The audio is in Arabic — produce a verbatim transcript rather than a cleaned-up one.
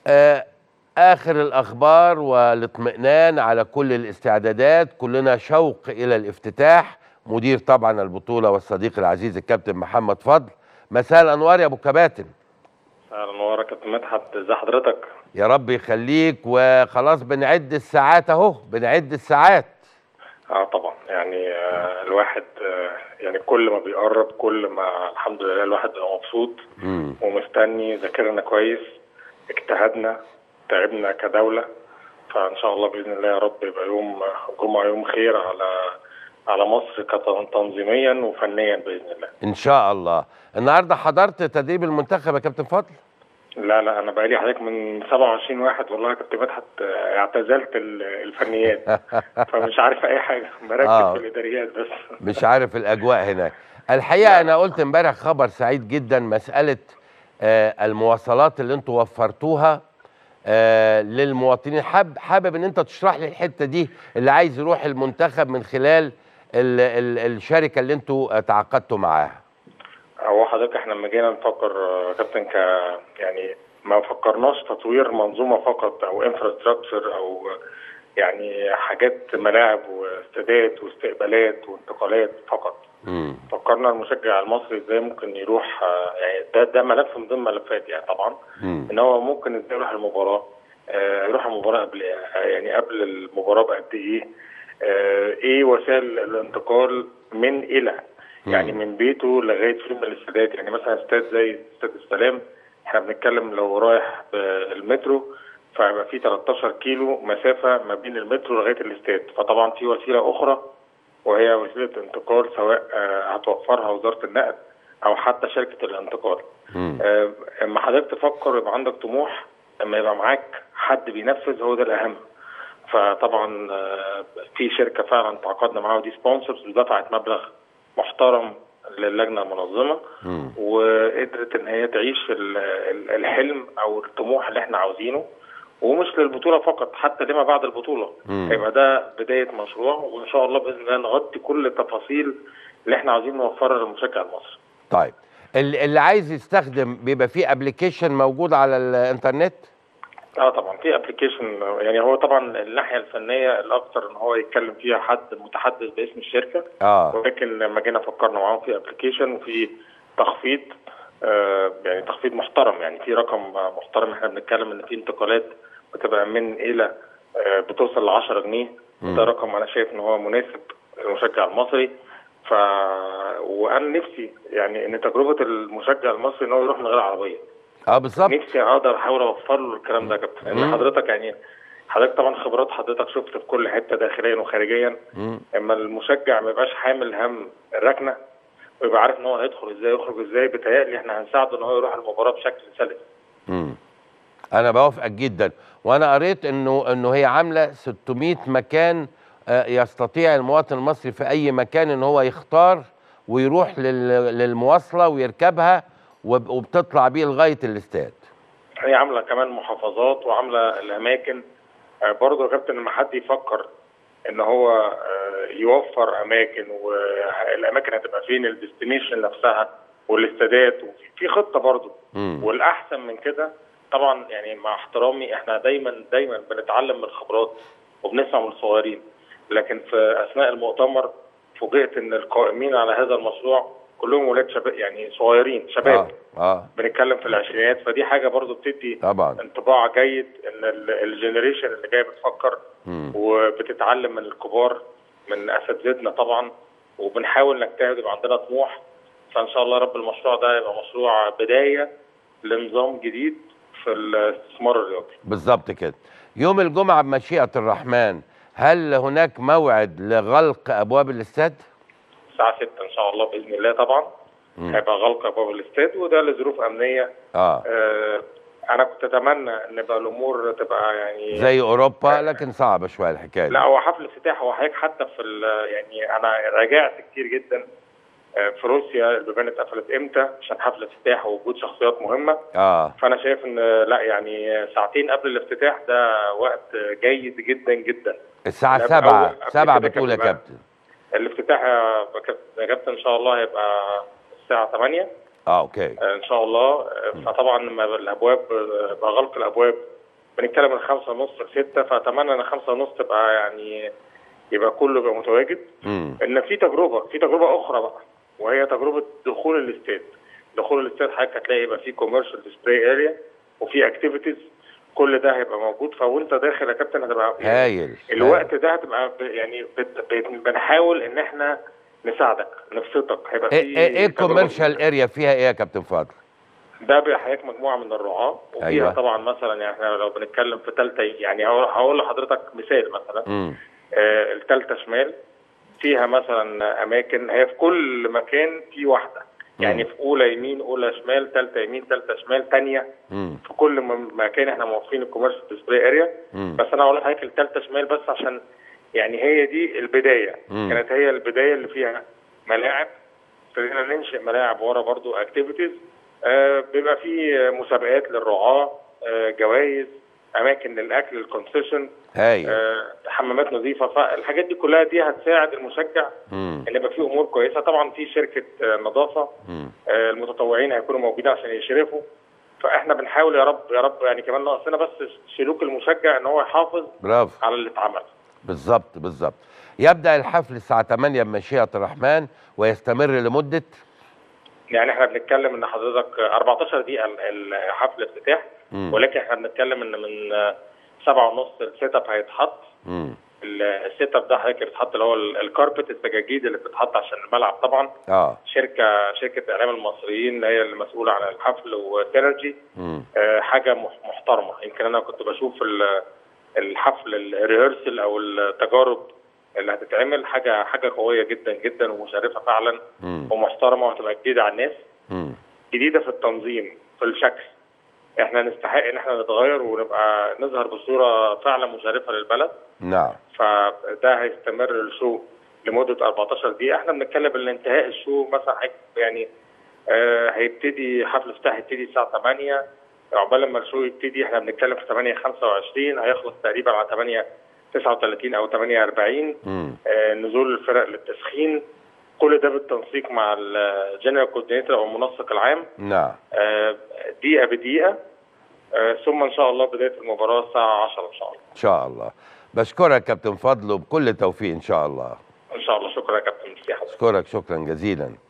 آه، آخر الأخبار والاطمئنان على كل الاستعدادات، كلنا شوق إلى الافتتاح. مدير طبعا البطولة والصديق العزيز الكابتن محمد فضل، مساء الأنوار يا أبو كباتن. مساء الأنوار يا كابتن مدحت، ازي حضرتك؟ يا رب يخليك، وخلاص بنعد الساعات أهو، بنعد الساعات. اه طبعا يعني آه الواحد آه يعني كل ما بيقرب كل ما الحمد لله الواحد بقى مبسوط مم. ومستني. ذاكرنا كويس، اجتهدنا، تعبنا كدولة، فإن شاء الله بإذن الله يا رب يبقى يوم جمعة يوم خير على على مصر تنظيميا وفنيا بإذن الله. إن شاء الله. النهارده حضرت تدريب المنتخب يا كابتن فضل؟ لا لا انا بقالي حضرتك من سبعة وعشرين واحد والله يا كابتن مدحت اعتزلت الفنيات فمش عارف اي حاجه، مركز آه. في الاداريات بس مش عارف الاجواء هناك. الحقيقه لا. انا قلت امبارح خبر سعيد جدا، مساله آه المواصلات اللي انتوا وفرتوها آه للمواطنين. حابب حابب ان انت تشرح لي الحته دي، اللي عايز يروح المنتخب من خلال ال ال الشركه اللي انتوا تعاقدتوا معاها. هو حضرتك احنا لما جينا نفكر كابتن ك يعني ما فكرناش تطوير منظومه فقط او انفراستراكشر او يعني حاجات ملاعب واستادات واستقبالات وانتقالات فقط. مم. فكرنا المشجع المصري ازاي ممكن يروح، يعني ده ده ملف من ضمن ملفات يعني طبعا. مم. ان هو ممكن ازاي يروح المباراه، آه يروح المباراه قبل يعني قبل المباراه بقد ايه، آه ايه وسائل الانتقال من الى، يعني من بيته لغايه فين من الاستادات. يعني مثلا استاد زي استاد السلام احنا بنتكلم لو رايح بالمترو فيبقى في تلتاشر كيلو مسافه ما بين المترو لغايه الاستاد، فطبعا في وسيله اخرى وهي وسيله انتقال سواء هتوفرها وزاره النقل او حتى شركه الانتقال. اما حضرتك تفكر يبقى عندك طموح، اما يبقى معاك حد بينفذ هو ده الاهم. فطبعا في شركه فعلا تعاقدنا معاها ودي سبونسرز ودفعت مبلغ محترم للجنه المنظمه، مم. وقدرت ان هي تعيش الحلم او الطموح اللي احنا عاوزينه، ومش للبطوله فقط، حتى لما بعد البطوله هيبقى ده بدايه مشروع، وان شاء الله باذن الله نغطي كل التفاصيل اللي احنا عاوزين نوفرها للمشجع المصري. طيب اللي عايز يستخدم بيبقى فيه ابلكيشن موجود على الانترنت؟ اه طبعا في ابلكيشن، يعني هو طبعا الناحيه الفنيه الاكثر ان هو يتكلم فيها حد متحدث باسم الشركه، اه ولكن لما جينا فكرنا معاهم في ابلكيشن وفي تخفيض، آه يعني تخفيض محترم، يعني في رقم محترم. احنا بنتكلم ان في انتقالات بتبقى من الى آه بتوصل ل عشرة جنيه، وده رقم انا شايف ان هو مناسب للمشجع المصري. ف وانا نفسي يعني ان تجربه المشجع المصري ان هو يروح من غير عربيه. اه بالظبط. نفسي اقدر احاول اوفر له الكلام ده يا كابتن، لان حضرتك يعني حضرتك طبعا خبرات حضرتك شفت في كل حته داخليا وخارجيا. مم. اما المشجع ما يبقاش حامل هم الركنه ويبقى عارف ان هو هيدخل ازاي ويخرج ازاي، بيتهيألي احنا هنساعده ان هو يروح المباراه بشكل سلس. امم انا بوافقك جدا، وانا قريت انه انه هي عامله ستمائة مكان يستطيع المواطن المصري في اي مكان ان هو يختار ويروح للمواصله ويركبها وبتطلع بيه لغايه الاستاد. هي عامله كمان محافظات وعامله الاماكن برضه يا كابتن. لما حد يفكر ان هو يوفر اماكن، والاماكن هتبقى فين، الديستنيشن نفسها والاستادات، وفي خطه برضه. والاحسن من كده طبعا يعني مع احترامي احنا دايما دايما بنتعلم من الخبرات وبنسمع من الصغيرين، لكن في اثناء المؤتمر فوجئت ان القائمين على هذا المشروع كلهم ولاد شباب، يعني صغيرين شباب. آه. آه. بنتكلم في العشرينات، فدي حاجه برضو بتدي طبعا انطباع جيد ان الجنريشن اللي جايه بتفكر مم. وبتتعلم من الكبار من اساتذتنا طبعا، وبنحاول نجتهد يبقى عندنا طموح. فان شاء الله رب المشروع ده يبقى مشروع بدايه لنظام جديد في الاستثمار الرياضي. بالظبط كده. يوم الجمعه بمشيئه الرحمن، هل هناك موعد لغلق ابواب الاستاد؟ الساعه ستة ان شاء الله باذن الله طبعا. مم. هيبقى غلق ابواب الاستاد، وده لظروف امنيه. آه. اه انا كنت اتمنى ان يبقى الامور تبقى يعني زي اوروبا، لكن صعبه شويه الحكايه. لا هو حفل افتتاح، هو حضرتك حتى في يعني انا راجعت كتير جدا في روسيا البيبان اتقفلت امتى عشان حفل افتتاح ووجود شخصيات مهمه. اه فانا شايف ان لا يعني ساعتين قبل الافتتاح ده وقت جيد جدا جدا. الساعه سبعة سبعة بتقول يا كابتن. الافتتاح يا كابتن ان شاء الله هيبقى الساعه ثمانية. اه اوكي ان شاء الله. فطبعا الابواب غلق الابواب بنتكلم من خمسة ونص لستة، فاتمنى ان خمسة ونص تبقى يعني يبقى كله يبقى متواجد. مم. ان في تجربه في تجربه اخرى بقى، وهي تجربه دخول الاستاد. دخول الاستاد حضرتك هتلاقي يبقى في كوميرشال ديسبلاي اريا وفي اكتيفيتيز، كل ده هيبقى موجود. فوانت داخل يا كابتن هتبقى هايل. الوقت ده هتبقى يعني بنحاول ان احنا نساعدك نبسطك. هيبقى في ايه الكوميرشال اريا فيها ايه يا كابتن فاضل؟ ده بيبقى حضرتك مجموعه من الرعاه، وفيها أيوة. طبعا مثلا يعني احنا لو بنتكلم في ثالثه، يعني هقول لحضرتك مثال مثلا آه الثالثه شمال فيها مثلا اماكن، هي في كل مكان في واحده، يعني في اولى يمين اولى شمال، ثالثه يمين ثالثه شمال، ثانيه في كل مكان احنا موقفين الكوميرشال ديسبلاي اريا. بس انا هقول لحضرتك الثالثه شمال بس عشان يعني هي دي البدايه. مم. كانت هي البدايه اللي فيها ملاعب، ابتدينا ننشئ ملاعب ورا برضو اكتيفيتيز، آه بيبقى في مسابقات للرعاه، آه جوائز، اماكن للاكل، الكونسيشن، آه حمامات نظيفه. فالحاجات دي كلها دي هتساعد المشجع مم. ان يبقى في امور كويسه. طبعا في شركه آه نظافه، آه المتطوعين هيكونوا موجودين عشان يشرفوا. فاحنا بنحاول يا رب يا رب يعني كمان ناقصنا بس سلوك المشجع ان هو يحافظ برافو على اللي اتعمل. بالظبط بالظبط. يبدا الحفل الساعه ثمانية بمشيئه الرحمن ويستمر لمده، يعني احنا بنتكلم ان حضرتك أربعتاشر دقيقه الحفل افتتاح، ولكن احنا بنتكلم ان من سبعة ونص السيت اب هيتحط. السيت اب ده حضرتك بيتحط اللي هو الكاربت، السجاجيد اللي بتتحط عشان الملعب طبعا. اه شركه شركه اعلام المصريين هي اللي مسؤوله عن الحفل وسينرجي. آه حاجه محترمه. يمكن انا كنت بشوف الحفل الريهرسل او التجارب اللي هتتعمل، حاجه حاجه قويه جدا جدا ومشرفه فعلا مم. ومحترمه، وهتبقى جديده على الناس. مم. جديده في التنظيم في الشكل. احنا نستحق ان احنا نتغير ونبقى نظهر بصوره فعلا مشرفه للبلد. نعم. فده هيستمر الشو لمده أربعتاشر دقيقه. احنا بنتكلم ان انتهاء الشو مثلا يعني آه هيبتدي حفل افتتاح يبتدي الساعه ثمانية، عقبال لما الشو يبتدي احنا بنتكلم في ثمانية خمسة وعشرين، هيخلص تقريبا على ثمانية تسعة وثلاثين او ثمانية أربعين. آه نزول الفرق للتسخين، كل ده بالتنسيق مع الجنرال كوردينيتور او المنسق العام. نعم. آه دقيقه بدقيقه، آه ثم ان شاء الله بدايه المباراه الساعه عشرة ان شاء الله. ان شاء الله. بشكرك كابتن فضل وبكل توفيق ان شاء الله. ان شاء الله. شكرا يا كابتن. اشكرك شكرا جزيلا.